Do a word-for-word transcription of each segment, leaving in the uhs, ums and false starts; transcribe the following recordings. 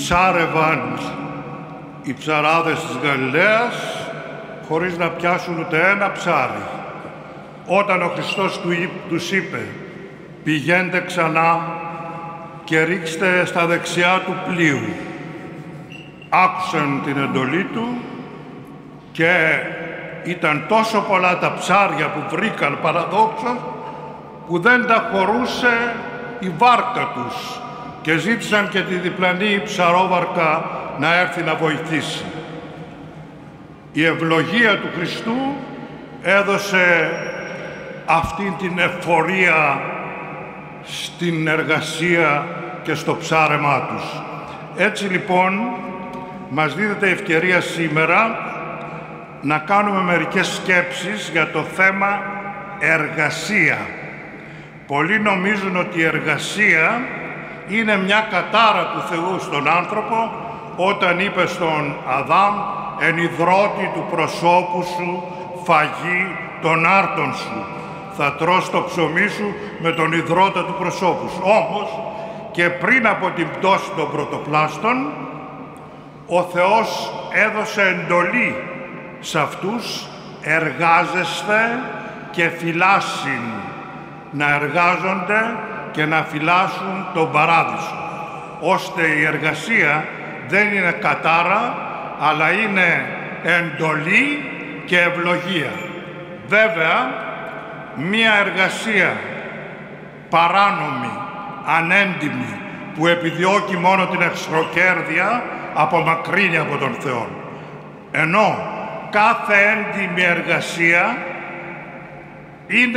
ψάρευαν οι ψαράδες της Γαλιλαίας χωρίς να πιάσουν ούτε ένα ψάρι. Όταν ο Χριστός τους είπε «Πηγαίνετε ξανά και ρίξτε στα δεξιά του πλοίου», άκουσαν την εντολή του και ήταν τόσο πολλά τα ψάρια που βρήκαν παραδόξως που δεν τα χωρούσε η βάρκα τους και ζήτησαν και τη διπλανή ψαρόβαρκα να έρθει να βοηθήσει. Η ευλογία του Χριστού έδωσε αυτή την εφορία στην εργασία και στο ψάρεμά τους. Έτσι λοιπόν μας δίδεται ευκαιρία σήμερα να κάνουμε μερικές σκέψεις για το θέμα εργασία. Πολλοί νομίζουν ότι η εργασία είναι μια κατάρα του Θεού στον άνθρωπο όταν είπε στον Αδάμ «Εν ιδρώτη του προσώπου σου φαγή των άρτων σου, θα τρως το ψωμί σου με τον ιδρώτα του προσώπου σου». Όμως και πριν από την πτώση των πρωτοπλάστων ο Θεός έδωσε εντολή σε αυτούς «εργάζεστε και φυλάσσιν», να εργάζονται και να φυλάσσουν τον παράδεισο, ώστε η εργασία δεν είναι κατάρα, αλλά είναι εντολή και ευλογία. Βέβαια, μία εργασία παράνομη, ανέντιμη, που επιδιώκει μόνο την εξχροκέρδεια, απομακρύνει από τον Θεό. Ενώ κάθε έντιμη εργασία είναι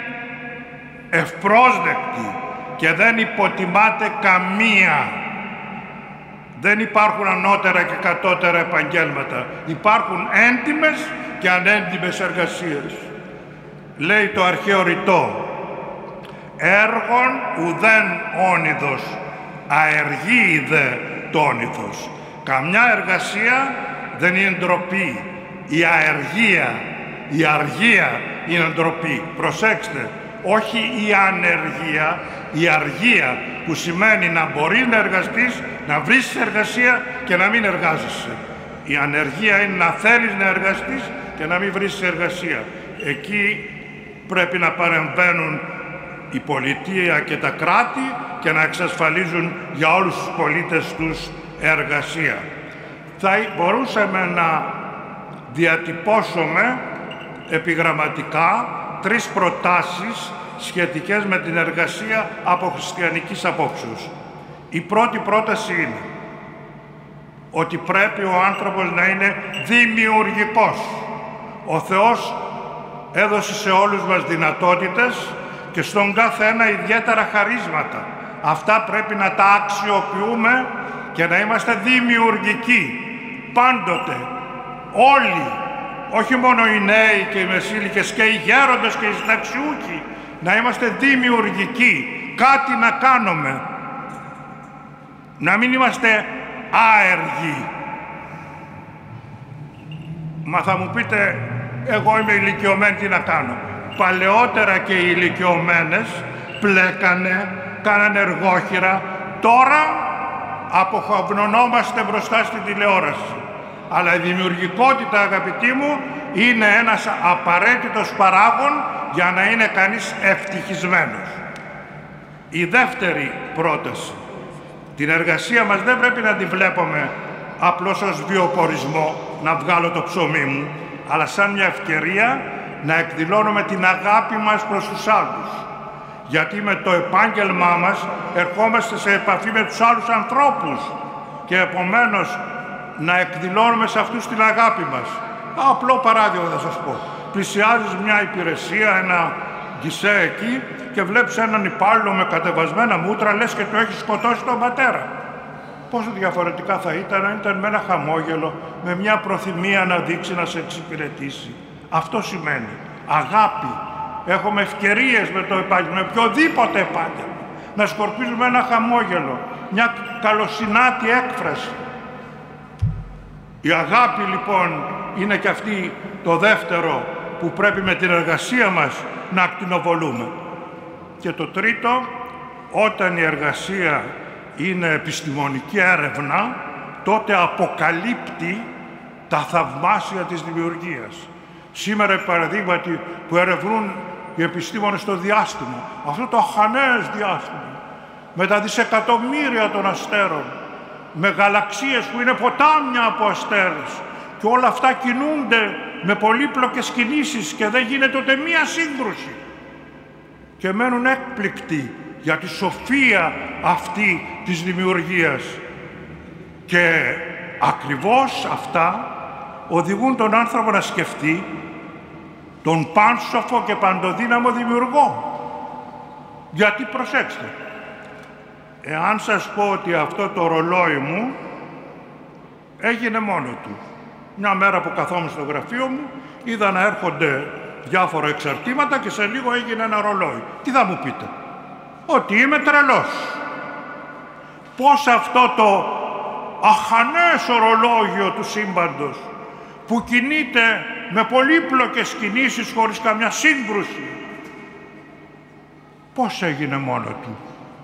ευπρόσδεκτη και δεν υποτιμάται καμία. Δεν υπάρχουν ανώτερα και κατώτερα επαγγέλματα. Υπάρχουν έντιμες και ανέντιμες εργασίες. Λέει το αρχαίο ρητό «Έργον ουδέν όνειδος, αεργή δε τόνηθος». Καμιά εργασία δεν είναι ντροπή. Η αεργία, η αργία είναι ντροπή. Προσέξτε, όχι η ανεργία, η αργία, που σημαίνει να μπορεί να εργαστείς, να βρεις εργασία και να μην εργάζεσαι. Η ανεργία είναι να θέλεις να εργαστείς και να μην βρεις εργασία. Εκεί πρέπει να παρεμβαίνουν η πολιτεία και τα κράτη και να εξασφαλίζουν για όλους τους πολίτες τους εργασία. Θα μπορούσαμε να διατυπώσουμε επιγραμματικά τρεις προτάσεις σχετικές με την εργασία από χριστιανικής απόψεως. Η πρώτη πρόταση είναι ότι πρέπει ο άνθρωπος να είναι δημιουργικός. Ο Θεός έδωσε σε όλους μας δυνατότητες και στον κάθε ένα ιδιαίτερα χαρίσματα. Αυτά πρέπει να τα αξιοποιούμε και να είμαστε δημιουργικοί. Πάντοτε, όλοι, όχι μόνο οι νέοι και οι μεσήλικες και οι γέροντες και οι συνταξιούχοι, να είμαστε δημιουργικοί, κάτι να κάνουμε. Να μην είμαστε άεργοι. Μα θα μου πείτε, εγώ είμαι ηλικιωμένη, τι να κάνω. Παλαιότερα και οι ηλικιωμένες πλέκανε, κάνανε εργόχειρα. Τώρα αποχαυνωνόμαστε μπροστά στην τηλεόραση. Αλλά η δημιουργικότητα, αγαπητοί μου, είναι ένας απαραίτητος παράγων για να είναι κανείς ευτυχισμένος. Η δεύτερη πρόταση. Την εργασία μας δεν πρέπει να τη βλέπουμε απλώς ως βιοπορισμό, να βγάλω το ψωμί μου, αλλά σαν μια ευκαιρία να εκδηλώνουμε την αγάπη μας προς τους άλλους. Γιατί με το επάγγελμά μας ερχόμαστε σε επαφή με τους άλλους ανθρώπους και επομένως να εκδηλώνουμε σε αυτούς την αγάπη μας. Απλό παράδειγμα θα σας πω. Πλησιάζεις μια υπηρεσία, ένα γκισέ εκεί και βλέπεις έναν υπάλληλο με κατεβασμένα μούτρα, λες και του έχει σκοτώσει τον πατέρα. Πόσο διαφορετικά θα ήταν αν ήταν με ένα χαμόγελο, με μια προθυμία να δείξει να σε εξυπηρετήσει. Αυτό σημαίνει αγάπη. Έχουμε ευκαιρίες με το επάγγελμα, με οποιοδήποτε επάγγελμα, να σκορπίζουμε ένα χαμόγελο, μια καλοσυνάτη έκφραση. Η αγάπη λοιπόν είναι και αυτή το δεύτερο που πρέπει με την εργασία μας να ακτινοβολούμε. Και το τρίτο, όταν η εργασία είναι επιστημονική έρευνα, τότε αποκαλύπτει τα θαυμάσια της δημιουργίας. Σήμερα, παραδείγματι, που ερευνούν οι επιστήμονες στο διάστημα, αυτό το αχανές διάστημα, με τα δισεκατομμύρια των αστέρων, με γαλαξίες που είναι ποτάμια από αστέρες, και όλα αυτά κινούνται με πολύπλοκες κινήσεις και δεν γίνεται ούτε μία σύγκρουση. Και μένουν έκπληκτοι για τη σοφία αυτή της δημιουργίας. Και ακριβώς αυτά οδηγούν τον άνθρωπο να σκεφτεί τον πάνσοφο και παντοδύναμο δημιουργό. Γιατί, προσέξτε, εάν σας πω ότι αυτό το ρολόι μου έγινε μόνο του. Μια μέρα που καθόμουν στο γραφείο μου, είδα να έρχονται διάφορα εξαρτήματα και σε λίγο έγινε ένα ρολόι. Τι θα μου πείτε? Ότι είμαι τρελός. Πώς αυτό το αχανές ορολόγιο του σύμπαντος, που κινείται με πολύπλοκες κινήσεις χωρίς καμιά σύγκρουση, πώς έγινε μόνο του?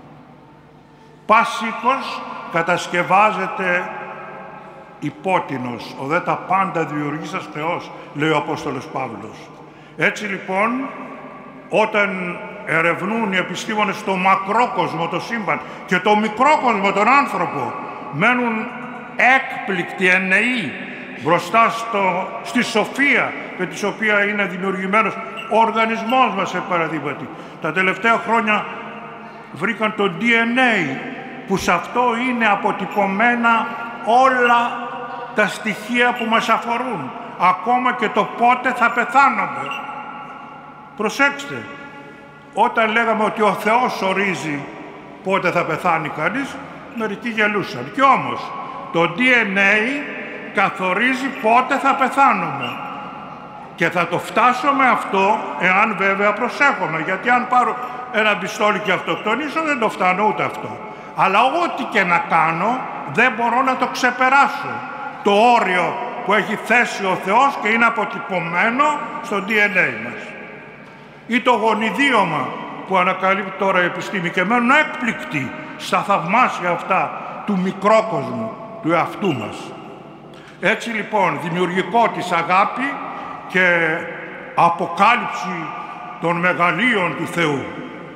Πάσικος κατασκευάζεται υπότινος, ο δε τα πάντα δημιουργήσας Θεός, λέει ο Απόστολος Παύλος. Έτσι λοιπόν, όταν ερευνούν οι επιστήμονες το μακρόκοσμο, το σύμπαν, και το μικρόκοσμο, τον άνθρωπο, μένουν έκπληκτοι, εννεοί, μπροστά στο, στη σοφία με τη οποία είναι δημιουργημένος ο οργανισμός μας, σε παραδείγματι. Τα τελευταία χρόνια βρήκαν το ντι εν έι, που σε αυτό είναι αποτυπωμένα όλα τα στοιχεία που μας αφορούν, ακόμα και το πότε θα πεθάνουμε. Προσέξτε, όταν λέγαμε ότι ο Θεός ορίζει πότε θα πεθάνει κανείς, μερικοί γελούσαν. Κι όμως, το ντι εν έι καθορίζει πότε θα πεθάνουμε. Και θα το φτάσουμε αυτό, εάν βέβαια προσέχουμε. Γιατί αν πάρω ένα πιστόλι και αυτοκτονήσω, δεν το φτάνω ούτε αυτό. Αλλά ό,τι και να κάνω, δεν μπορώ να το ξεπεράσω. Το όριο που έχει θέσει ο Θεός και είναι αποτυπωμένο στο ντι εν έι μας. Ή το γονιδίωμα που ανακαλύπτει τώρα η επιστήμη και μένουν έκπληκτοι στα θαυμάσια αυτά του μικρόκοσμου, του εαυτού μας. Έτσι λοιπόν, δημιουργικότης αγάπη και αποκάλυψη των μεγαλείων του Θεού.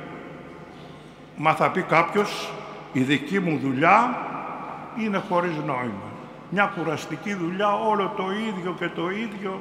Μα θα πει κάποιος, η δική μου δουλειά είναι χωρίς νόημα. Μια κουραστική δουλειά, όλο το ίδιο και το ίδιο.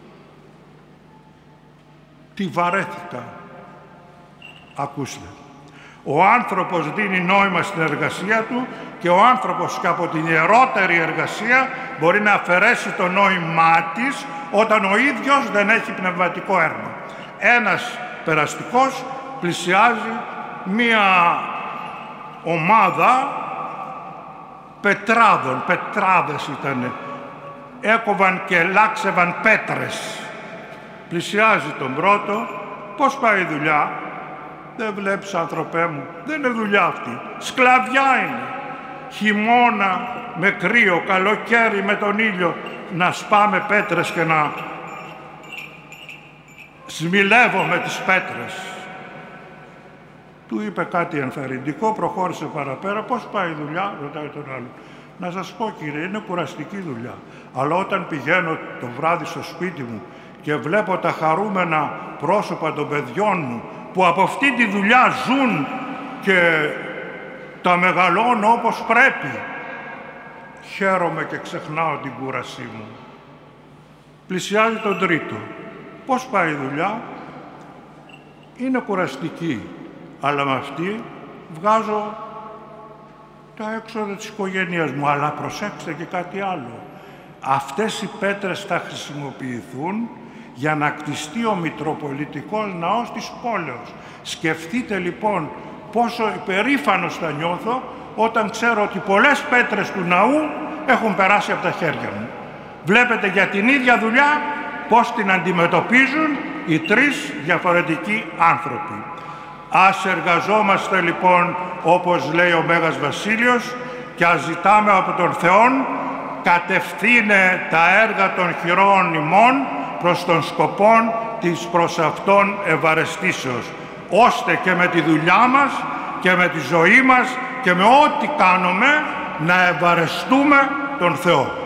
Τι βαρέθηκα. Ακούστε. Ο άνθρωπος δίνει νόημα στην εργασία του και ο άνθρωπος και από την ιερότερη εργασία μπορεί να αφαιρέσει το νόημά της όταν ο ίδιος δεν έχει πνευματικό έρμα. Ένας περαστικός πλησιάζει μία ομάδα πετράδων, πετράδες ήτανε, έκοβαν και λάξευαν πέτρες. Πλησιάζει τον πρώτο, πώς πάει η δουλειά? Δεν βλέπεις, άνθρωπέ μου, δεν είναι δουλειά αυτή, σκλαβιά είναι. Χειμώνα με κρύο, καλοκαίρι με τον ήλιο, να σπάμε πέτρες και να σμιλεύω με τις πέτρες. Του είπε κάτι ενθαρρυντικό, προχώρησε παραπέρα. Πώς πάει η δουλειά? Ρωτάει τον άλλο. Να σας πω, κύριε, είναι κουραστική δουλειά. Αλλά όταν πηγαίνω το βράδυ στο σπίτι μου και βλέπω τα χαρούμενα πρόσωπα των παιδιών μου που από αυτή τη δουλειά ζουν και τα μεγαλώνω όπως πρέπει, χαίρομαι και ξεχνάω την κούρασή μου. Πλησιάζει τον τρίτο. Πώς πάει η δουλειά? Είναι κουραστική, αλλά με αυτή βγάζω τα έξοδα της οικογένειας μου. Αλλά προσέξτε και κάτι άλλο. Αυτές οι πέτρες θα χρησιμοποιηθούν για να κτιστεί ο Μητροπολιτικός Ναός της πόλεως. Σκεφτείτε λοιπόν πόσο υπερήφανος θα νιώθω όταν ξέρω ότι πολλές πέτρες του ναού έχουν περάσει από τα χέρια μου. Βλέπετε για την ίδια δουλειά πώς την αντιμετωπίζουν οι τρεις διαφορετικοί άνθρωποι. Ας εργαζόμαστε λοιπόν όπως λέει ο Μέγας Βασίλειος και ας ζητάμε από τον Θεόν κατευθύνε τα έργα των χειρών ημών προς τον σκοπόν της προς αυτόν ευαρεστήσεως, ώστε και με τη δουλειά μας και με τη ζωή μας και με ό,τι κάνουμε να ευαρεστούμε τον Θεό.